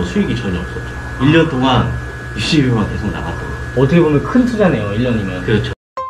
뭐 수익이 전혀 없었죠. 1년 동안 유지비만 계속 나갔더라고요. 어떻게 보면 큰 투자네요, 1년이면. 그렇죠.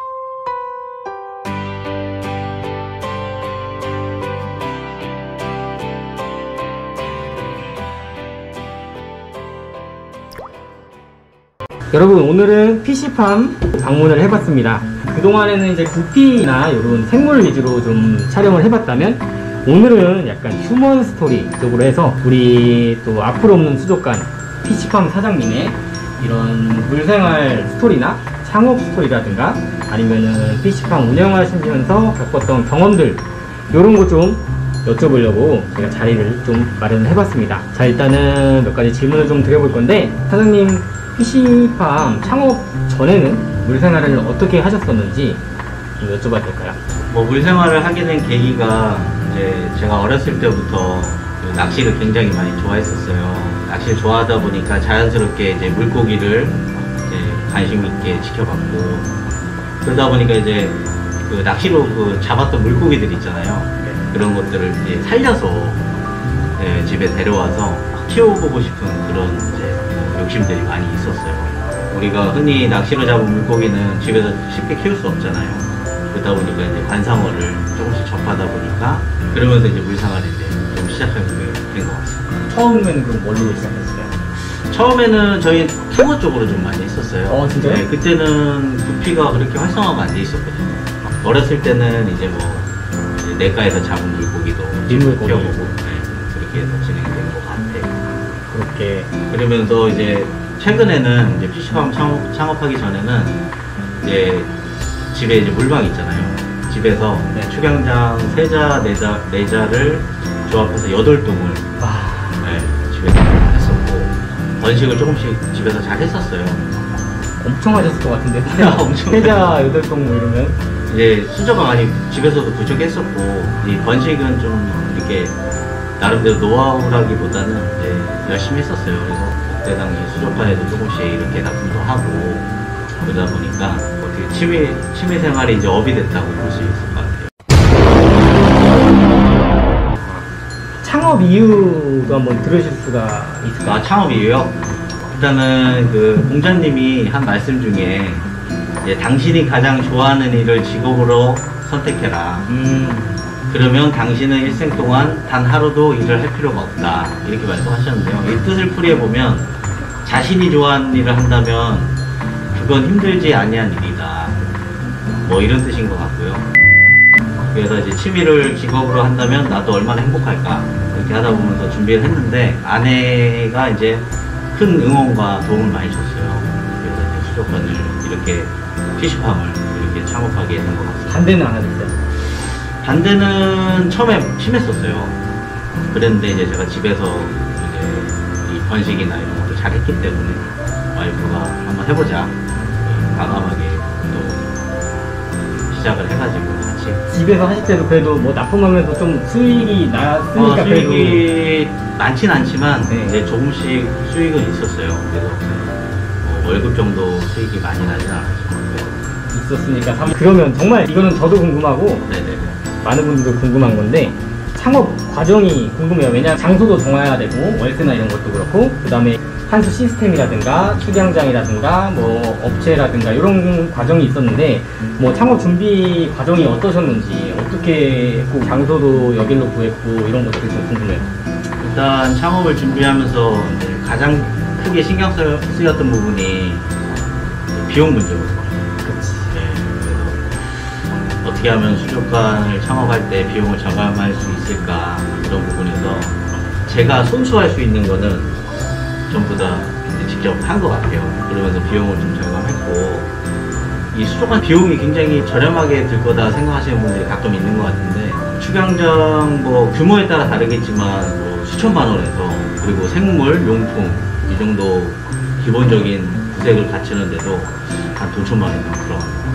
여러분, 오늘은 PC팜 방문을 해봤습니다. 그동안에는 이제 구피나 이런 생물 위주로 좀 촬영을 해봤다면, 오늘은 약간 휴먼 스토리 쪽으로 해서 우리 또 앞으로 없는 수족관 PC팜 사장님의 이런 물생활 스토리나 창업 스토리라든가 아니면은 PC팜 운영하시면서 겪었던 경험들, 이런 거 좀 여쭤보려고 제가 자리를 좀 마련을 해봤습니다. 자, 일단은 몇 가지 질문을 좀 드려볼 건데, 사장님 PC팜 창업 전에는 물생활을 어떻게 하셨었는지 좀 여쭤봐도 될까요? 뭐 물생활을 하게 된 계기가 이제 제가 어렸을 때부터 그 낚시를 굉장히 많이 좋아했었어요. 낚시를 좋아하다 보니까 자연스럽게 이제 물고기를 이제 관심 있게 지켜봤고, 그러다 보니까 이제 그 낚시로 그 잡았던 물고기들 있잖아요. 그런 것들을 이제 살려서 집에 데려와서 키워보고 싶은 그런 이제 욕심들이 많이 있었어요. 우리가 흔히 낚시로 잡은 물고기는 집에서 쉽게 키울 수 없잖아요. 그러다 보니까 이제 관상어를 조금씩 접하다 보니까 그러면서 이제 물생활을 이제 좀 시작하게 된 것 같습니다. 처음에는 그럼 뭘로 시작했어요? 처음에는 저희 붕어 쪽으로 좀 많이 했었어요. 진짜요? 네, 그때는 구피가 그렇게 활성화가 안 돼 있었거든요. 어렸을 때는 이제 뭐 이제 내과에서 잡은 물고기도 민물고기 키워보고 그렇게 해서 진행된 것 같아요. 그렇게. 그러면서 이제 최근에는 이제 PC팜 창업하기 전에는 이제 집에 이제 물방 있잖아요. 집에서 축양장 3자, 4자를 조합해서 8동을 집에서 했었고, 번식을 조금씩 집에서 잘 했었어요. 엄청 하셨을 것 같은데. 엄청. 3자 8동 뭐 이러면. 이제 수조가 많이 집에서도 부족했었고, 이 번식은 좀 이렇게 나름대로 노하우라기보다는 이제 열심히 했었어요. 그래서 그때 당시 수족관에도 조금씩 이렇게 납품도 하고 그러다 보니까 어떻게 취미 생활이 이제 업이 됐다고 볼 수 있을 것 같아요. 창업 이유도 한번 들으실 수가 있을까요? 창업 이유요? 일단은 그 공자님이 한 말씀 중에 이제 당신이 가장 좋아하는 일을 직업으로 선택해라. 그러면 당신은 일생 동안 단 하루도 일을 할 필요가 없다, 이렇게 말씀하셨는데요. 이 뜻을 풀이해보면 자신이 좋아하는 일을 한다면 그건 힘들지 아니한 일이다, 뭐 이런 뜻인 것 같고요. 그래서 이제 취미를 직업으로 한다면 나도 얼마나 행복할까, 이렇게 하다 보면서 준비를 했는데 아내가 이제 큰 응원과 도움을 많이 줬어요. 그래서 이제 수족관을 이렇게 PC팜을 이렇게 창업하게 된 것 같습니다. 반대는 안 하셨어요? 반대는 처음에 심했었어요. 그랬는데 이제 제가 집에서 이제 이 번식이나 이런 것도 잘 했기 때문에 와이프가 한번 해보자, 과감하게 또 시작을 해가지고 같이. 집에서 하실 때도 그래도 뭐 납품하면서 좀 수익이 났으니까 수익이 많진 않지만 이제 조금씩 수익은 있었어요. 그래서 월급 정도 수익이 많이 나진 않았지만 있었으니까. 그러면 정말 이거는 저도 궁금하고 많은 분들도 궁금한 건데, 창업 과정이 궁금해요. 왜냐하면 장소도 정해야 되고, 월세나 이런 것도 그렇고, 그 다음에 환수 시스템이라든가 축양장이라든가 뭐 업체라든가 이런 과정이 있었는데, 뭐 창업 준비 과정이 어떠셨는지, 어떻게 했고, 장소도 여길로 구했고, 이런 것들이 좀 궁금해요. 일단 창업을 준비하면서 이제 가장 크게 신경 쓰였던 부분이 비용 문제거든요. 어떻게 하면 수족관을 창업할 때 비용을 절감할 수 있을까, 이런 부분에서 제가 손수할 수 있는 거는 전부 다 직접 한 것 같아요. 그러면서 비용을 좀 절감했고, 이 수족관 비용이 굉장히 저렴하게 들 거다 생각하시는 분들이 가끔 있는 것 같은데, 축양장 뭐 규모에 따라 다르겠지만 뭐 수천만 원에서, 그리고 생물, 용품 이 정도 기본적인 구색을 갖추는데도 한 돈 천만 원 이상 들어갑니다.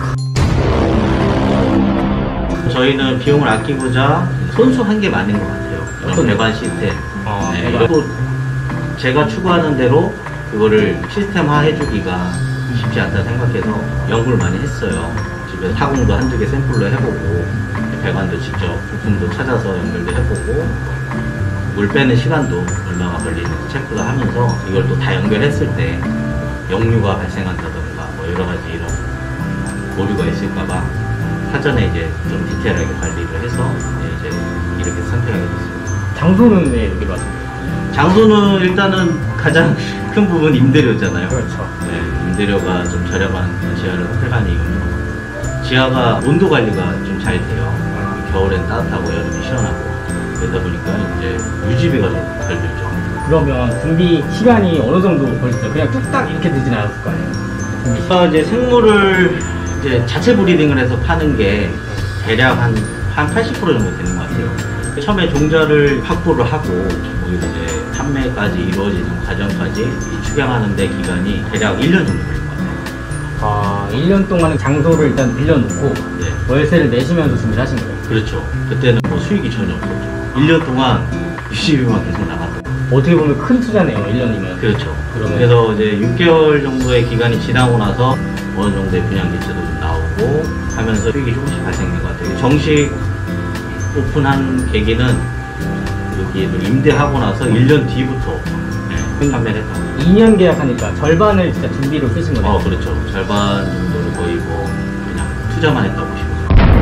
저희는 비용을 아끼고자 손수한 게 맞는 것 같아요. 이런 배관 시스템. 또 제가 추구하는 대로 그거를 시스템화 해주기가 쉽지 않다 생각해서 연구를 많이 했어요. 집에서 타공도 한두 개 샘플로 해보고, 배관도 직접 부품도 찾아서 연결도 해보고, 물 빼는 시간도 얼마가 걸리는지 체크를 하면서 이걸 또 다 연결했을 때 역류가 발생한다던가 뭐 여러 가지 이런 오류가 있을까봐 사전에 이제 좀 디테일하게 관리를 해서 이제 이렇게 선택하게 됐습니다. 장소는 왜 여기로 왔어요? 장소는 일단은 가장 큰 부분 임대료잖아요. 그렇죠. 네, 임대료가 좀 저렴한 지하를 선택한 이유는 지하가 온도 관리가 좀 잘 돼요. 겨울엔 따뜻하고 여름에 시원하고 그러다 보니까 이제 유지비가 좀 덜 들죠. 그러면 준비 시간이 어느 정도 걸리죠? 그냥 뚝딱 이렇게 되진 않았을 거 아니에요? 준비 시간. 이제 생물을 이제 자체 브리딩을 해서 파는 게 대략 한 80% 정도 되는 것 같아요. 처음에 종자를 확보를 하고 거기서 이제 판매까지 이루어지는 과정까지 이 축양하는 데 기간이 대략 1년 정도 걸린 것 같아요. 아, 1년 동안은 장소를 일단 빌려놓고 네. 월세를 내시면서 준비를 하신 거예요? 그렇죠. 그때는 뭐 수익이 전혀 없었죠. 1년 동안 유지비만 계속 나갔고. 어떻게 보면 큰 투자네요, 1년이면. 그렇죠. 그러면- 그래서 이제 6개월 정도의 기간이 지나고 나서 어느 정도의 분양기체도 좀 나오고 하면서 수익이 조금씩 발생된 것 같아요. 정식 오픈한 계기는 여기를 임대하고 나서 1년 뒤부터 판매를 했던 거예요. 2년 계약하니까 절반을 진짜 준비로 쓰신 거네요. 그렇죠. 절반 정도를 거의 뭐 그냥 투자만 했다고 보시면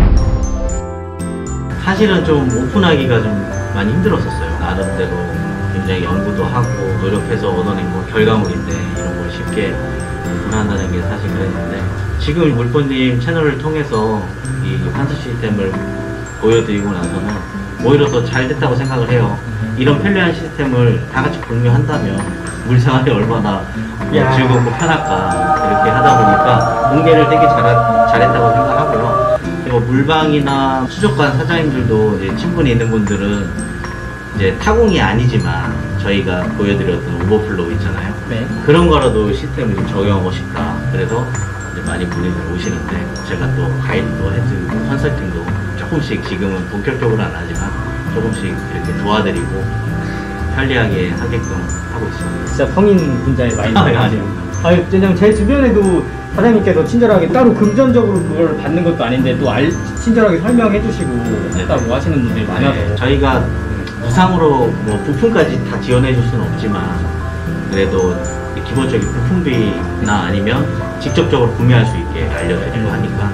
돼요. 사실은 좀 오픈하기가 좀 많이 힘들었었어요. 나름대로 굉장히 연구도 하고 노력해서 얻어낸 거 결과물인데 이런 걸 쉽게 오픈한다는 게 사실 그랬는데 지금 물보님 채널을 통해서 이 환수 시스템을 보여드리고 나서는 오히려 더 잘 됐다고 생각을 해요. 이런 편리한 시스템을 다 같이 공유한다면 물생활이 얼마나 야. 즐겁고 편할까 이렇게 하다 보니까 공개를 되게 잘했다고 생각하고요. 그리고 물방이나 수족관 사장님들도 이제 친분이 있는 분들은 이제 타공이 아니지만 저희가 보여드렸던 오버플로우 있잖아요. 네. 그런 거라도 시스템을 좀 적용하고 싶다. 그래서 이제 많이 분들이 오시는데 제가 또 가이드도 해드리고 컨설팅도 조금씩 지금은 본격적으로는 안 하지만 조금씩 이렇게 도와드리고 편리하게 하게끔 하고 있습니다. 진짜 성인 분자의 마인드. 아니요. 아니, 왜냐면 제 주변에도 사장님께서 친절하게 따로 금전적으로 그걸 받는 것도 아닌데 또 친절하게 설명해 주시고 했다고 하시는 분들이 많아서. 네, 저희가 무상으로 뭐 부품까지 다 지원해 줄 수는 없지만 그래도 기본적인 부품비나 아니면 직접적으로 구매할 수 있게 알려드리고 하니까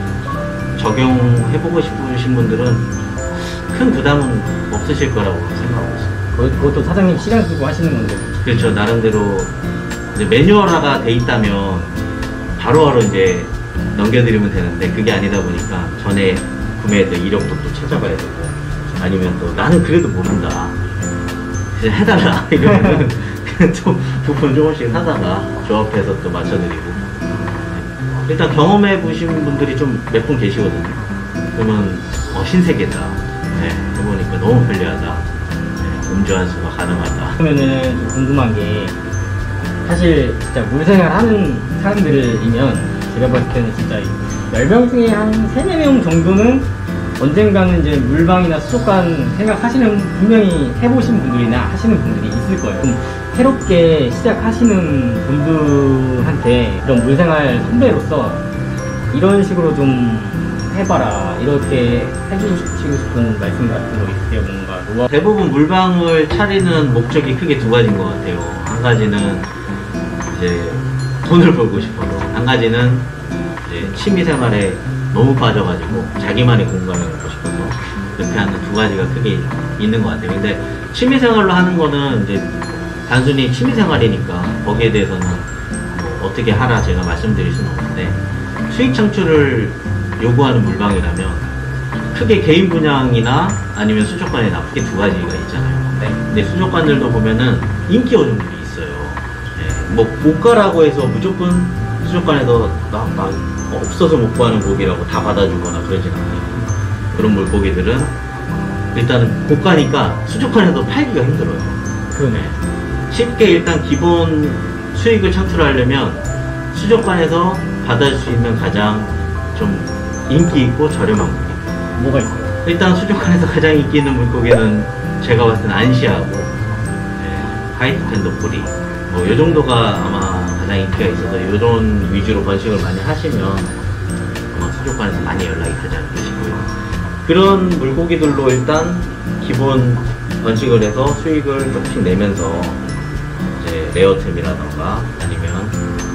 적용해보고 싶으신 분들은 큰 부담은 없으실 거라고 생각하고 있습니다. 그것도 사장님 시간 쓰고 하시는 건데. 그렇죠. 나름대로 이제 매뉴얼화가 돼 있다면 바로바로 이제 넘겨드리면 되는데 그게 아니다 보니까 전에 구매했던 이력도 또 찾아봐야 되고 아니면 또 나는 그래도 모른다 진짜 해달라 이러면은 또 부품 조금씩 사다가 조합해서 또 맞춰드리고 일단 경험해 보신 분들이 좀 몇 분 계시거든요. 그러면 신세계다. 네, 해보니까 너무 편리하다. 네, 음주환수가 가능하다. 그러면은 좀 궁금한 게 사실 진짜 물생활 하는 사람들이면 제가 봤을 때는 진짜 10명 중에 한 3, 4명 정도는 언젠가는 이제 물방이나 수족관 생각하시는 분명히 해보신 분들이나 하시는 분들이 있을 거예요. 좀 새롭게 시작하시는 분들한테 이런 물생활 선배로서 이런 식으로 좀 해봐라 이렇게 해주시고 싶은 말씀 같은 거 있으세요? 뭔가 노하우? 대부분 물방을 차리는 목적이 크게 두 가지인 것 같아요. 한 가지는 이제 돈을 벌고 싶어서, 한 가지는 이제 취미생활에 너무 빠져가지고 자기만의 공간을 갖고 싶어서 그렇게 하는 두 가지가 크게 있는 것 같아요. 근데 취미생활로 하는 거는 이제 단순히 취미생활이니까 거기에 대해서는 뭐 어떻게 하라 제가 말씀드릴 수는 없는데 수익 창출을 요구하는 물방이라면 크게 개인 분양이나 아니면 수족관이나 크게 두 가지가 있잖아요. 네. 근데 수족관들도 보면은 인기 어종들이 있어요. 네. 뭐 고가라고 해서 무조건 수족관에서 막 없어서 못 구하는 고기라고 다 받아주거나 그러진 않아요. 그런 물고기들은 일단은 고가니까 수족관에도 팔기가 힘들어요. 그러네. 쉽게 일단 기본 수익을 창출하려면 수족관에서 받을 수 있는 가장 좀 인기 있고 저렴한 고기. 뭐가 있어요? 일단 수족관에서 가장 인기 있는 물고기는 제가 봤을 때는 안시하고 화이트 팬더 뿌리 뭐 요 정도가 아마 가장 인기가 있어서 요런 위주로 번식을 많이 하시면 아마 수족관에서 많이 연락이 가지 않으시고요. 그런 물고기들로 일단 기본 번식을 해서 수익을 조금씩 내면서 이제 레어템이라던가 아니면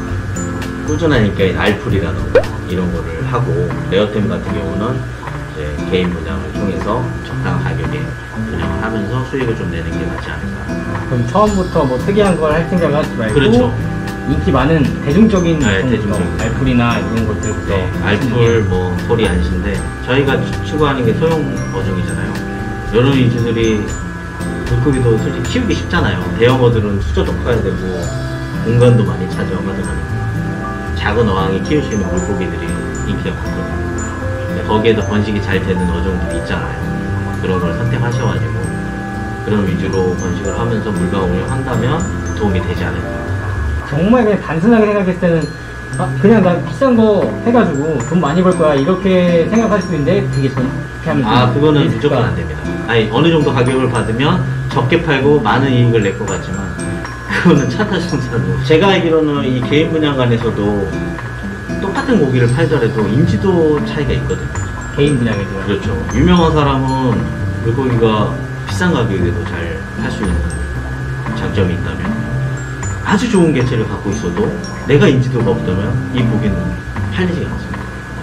꾸준한 인기인 알풀이라던가 이런 거를 하고, 레어템 같은 경우는 이제 개인 분양을 통해서 적당한 가격에 분양을 하면서 수익을 좀 내는 게 맞지 않을까. 그럼 처음부터 뭐 특이한 걸 할 생각을 하지 말고 그렇죠. 인기 많은 대중적인 네, 제품부터, 대중적인. 알풀이나 이런 것들부터 네, 알풀, 뭐 소리 안신데 저희가 추구하는 게 소형 어종이잖아요. 이런 위주들이 물고기도 솔직히 키우기 쉽잖아요. 대형 어들은 수조도 커야 되고 공간도 많이 차지하고 하다 보니까 작은 어항이 키울 수 있는 물고기들이 인기가 많거든요. 근데 거기에도 번식이 잘 되는 어종들이 있잖아요. 그런 걸 선택하셔가지고 그런 위주로 번식을 하면서 물방 운영한다면 도움이 되지 않을까. 정말 그냥 단순하게 생각했을 때는 그냥 나 비싼 거 해가지고 돈 많이 벌 거야 이렇게 생각할 수도 있는데 그게 그렇게 하면 그거는 리스크가- 무조건 안 됩니다. 아니, 어느 정도 가격을 받으면 적게 팔고 많은 이익을 낼 것 같지만 그거는 차타증사로. 제가 알기로는 이 개인 분양관에서도 똑같은 고기를 팔더라도 인지도 차이가 있거든요. 개인 분양에도. 그렇죠. 유명한 사람은 물고기가 비싼 가격에도 잘 팔 수 있는 장점이 있다면, 아주 좋은 개체를 갖고 있어도 내가 인지도가 없다면 이 고기는 팔리지가 않습니다.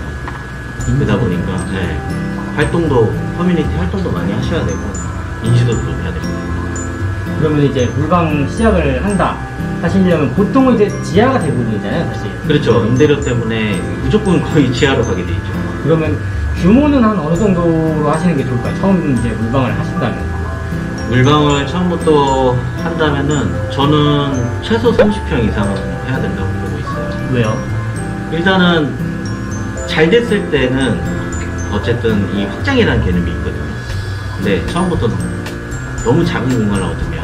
그러다 보니까 네, 활동도, 커뮤니티 활동도 많이 하셔야 되고 인지도도 높여야 됩니다. 그러면 이제 물방 시작을 한다 하시려면 보통은 이제 지하가 대부분이잖아요, 사실. 그렇죠. 임대료 때문에 무조건 거의 지하로 가게 돼 있죠. 그러면 규모는 한 어느 정도로 하시는 게 좋을까요? 처음 이제 물방을 하신다면. 물방을 처음부터 한다면은 저는 최소 30평 이상은 해야 된다고 보고 있어요. 왜요? 일단은 잘 됐을 때는 어쨌든 이 확장이라는 개념이 있거든요. 근데 처음부터 너무 작은 공간을 얻으면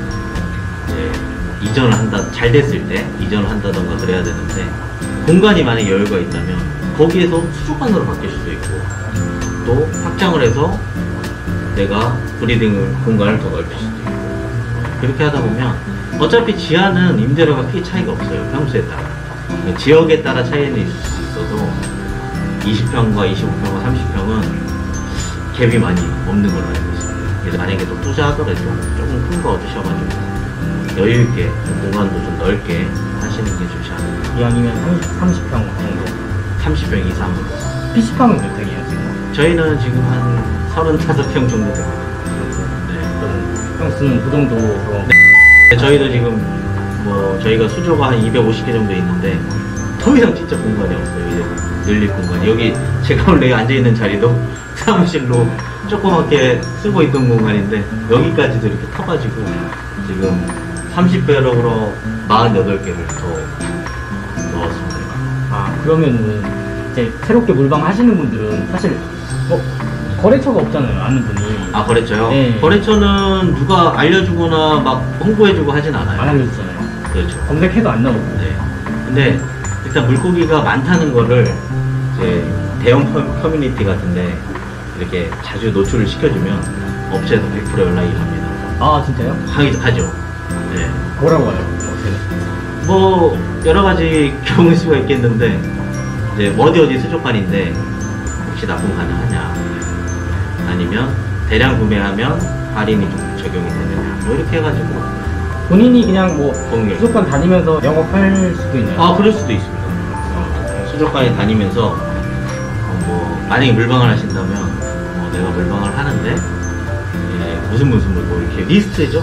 이제 이전을 한다, 잘 됐을 때 이전을 한다던가 그래야 되는데, 공간이 만약에 여유가 있다면 거기에서 수족관으로 바뀔 수도 있고, 또 확장을 해서 내가 브리딩 공간을 더 넓힐 수도 있고, 그렇게 하다 보면 어차피 지하는 임대료가 크게 차이가 없어요. 평수에 따라. 지역에 따라 차이는 있을 수 있어도 20평과 25평과 30평은 갭이 많이 없는 걸로 알고 있습니다. 그래서 만약에 또 투자하더라도 조금 큰 거 얻으셔가지고 여유있게 공간도 좀 넓게 하시는 게 좋지 않을까. 이왕이면 30평 정도. 30평 이상으로. PC방은 몇 평이에요, 지금? 저희는 지금 한 35평 정도 됩니다. 네. 평수는 그 정도로. 네, 저희도 지금 뭐 저희가 수조가 한 250개 정도 있는데 더 이상 진짜 공간이 없어요. 이제 늘릴 공간이. 여기 제가 원래 앉아있는 자리도 사무실로 조그맣게 쓰고 있던 공간인데 여기까지도 이렇게 터가지고 지금 30배럭으로 48개를 더 넣었습니다. 그러면은 이제 새롭게 물방 하시는 분들은 사실 뭐 거래처가 없잖아요, 아는 분이. 거래처요? 네. 거래처는 누가 알려주거나 막 홍보해주고 하진 않아요. 안 알려주잖아요. 그렇죠. 검색해도 안 나오고. 네. 근데 일단 물고기가 많다는 거를 이제 대형 커뮤니티 같은데 이렇게 자주 노출을 시켜주면 업체에서 100% 연락이 갑니다. 아, 진짜요? 가죠. 네. 뭐라고 와요? 어떻게? 뭐 여러 가지 경우일 수가 있겠는데, 이제 어디 수족관인데 혹시 납품 가능하냐, 아니면 대량 구매하면 할인이 좀 적용이 되느냐, 뭐 이렇게 해가지고 본인이 그냥 뭐 공유. 수족관 다니면서 영업할 수도 있나요? 그럴 수도 있습니다. 수족관에 다니면서 뭐 만약에 물방을 하신다면 내가 물방을 하는데 무슨 물고 이렇게 리스트죠.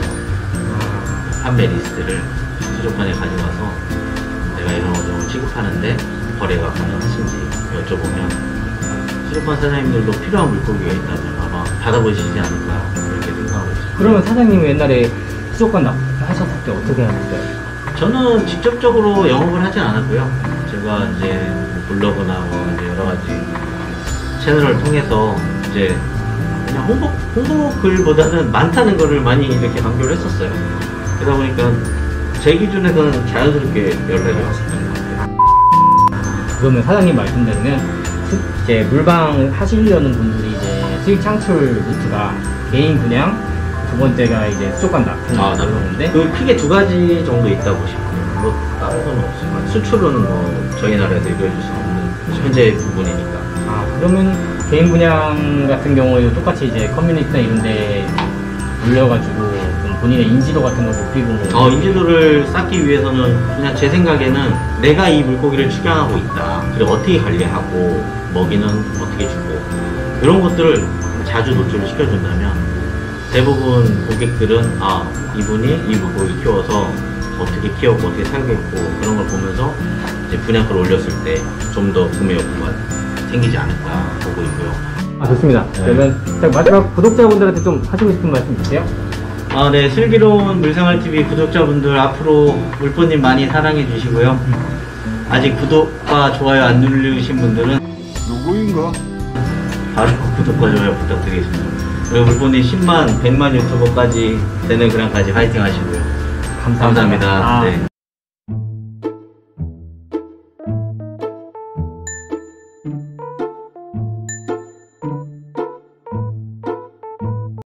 판매 리스트를 수족관에 가져가서 내가 이런 어종을 취급하는데 거래가 가능하신지 여쭤보면 수족관 사장님들도 필요한 물고기가 있다면 아마 받아보시지 않을까 그렇게 생각하고 있습니다. 그러면 사장님이 옛날에 수족관 하셨을 때 어떻게 하셨어요? 저는 직접적으로 영업을 하진 않았고요. 제가 이제 블로그나 뭐 이제 여러 가지 채널을 통해서 이제 그냥 홍보 글보다는 많다는 거를 많이 이렇게 강조를 했었어요. 그러다 보니까 제 기준에서는 자연스럽게 연락이 왔었던 것 같아요. 그러면 사장님 말씀대로면 이제 물방 하시려는 분들이 이제 수익 창출 루트가 개인 분양, 두 번째가 이제 수족관 납품인데 그 크게 두 가지 정도 있다고 보시면 뭐 다른 건 없어요. 수출은 뭐 저희 나라에서 이루어질 수 없는 현재 부분이니까. 그러면 개인 분양 같은 경우에도 똑같이 이제 커뮤니티나 이런 데 물려가지고 좀 본인의 인지도 같은 걸 높이고 뭐 인지도를 쌓기 위해서는 그냥 제 생각에는 내가 이 물고기를 축양하고 있다. 그리고 어떻게 관리하고 먹이는 어떻게 주고 이런 것들을 자주 노출을 시켜준다면 대부분 고객들은 이분이 이 물고기 키워서 어떻게 키웠고 어떻게 살고 있고 그런 걸 보면서 이제 분양가를 올렸을 때 좀 더 구매 욕구가 생기지 않을까 보고 있고요. 좋습니다. 네. 그러면 자, 마지막 구독자분들한테 좀 하시고 싶은 말씀 있으세요? 네, 슬기로운 물생활TV 구독자분들 앞으로 물포님 많이 사랑해 주시고요. 아직 구독과 좋아요 안 누르신 분들은 누구인가? 바로 구독과 좋아요 부탁드리겠습니다. 그리고 물포님 10만, 100만 유튜버까지 되는 그날까지 화이팅 하시고요. 감사합니다. 아. 네.